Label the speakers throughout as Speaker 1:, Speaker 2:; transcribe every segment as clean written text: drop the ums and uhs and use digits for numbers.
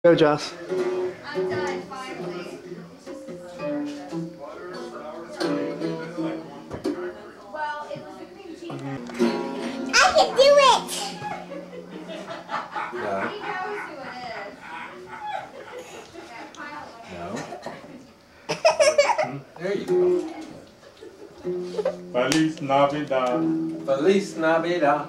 Speaker 1: Go, Joss.
Speaker 2: I'm done, finally. Well, it was the cream cheese.
Speaker 3: I can do it!
Speaker 4: No.
Speaker 2: He knows who it is.
Speaker 4: No. There you go.
Speaker 5: Feliz Navidad.
Speaker 4: Feliz Navidad.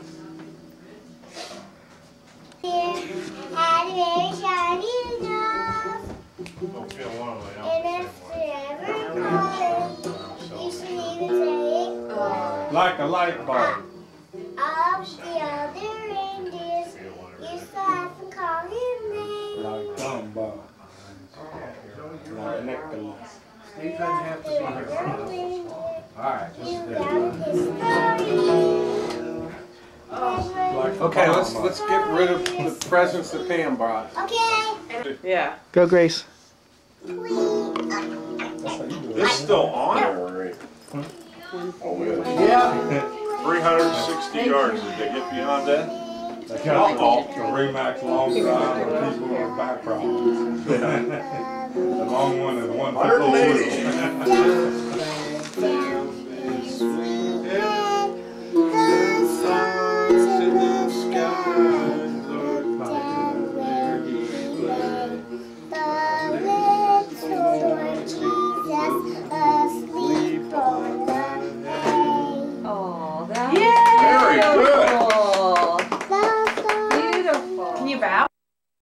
Speaker 3: Had a very shiny nose,
Speaker 5: Don't feel lonely.
Speaker 3: and it's forever morning. You should even say it.
Speaker 5: Like a light bulb.
Speaker 3: Of the other reindeers, used to laugh and call him names.
Speaker 5: Like Dumbo. Like Nicholas.
Speaker 4: Steve doesn't have to be here. Alright,
Speaker 3: You
Speaker 4: this
Speaker 3: got
Speaker 4: is
Speaker 3: his story.
Speaker 5: Like
Speaker 4: okay,
Speaker 5: Obama.
Speaker 4: let's get rid of the presents that Pam brought.
Speaker 3: Okay.
Speaker 6: Yeah.
Speaker 1: Go, Grace.
Speaker 7: It's still on there. Oh,
Speaker 4: Yeah.
Speaker 7: 360 yards. Did they get beyond that?
Speaker 5: They got the Remax long drive for people with back problems. The long one is 150.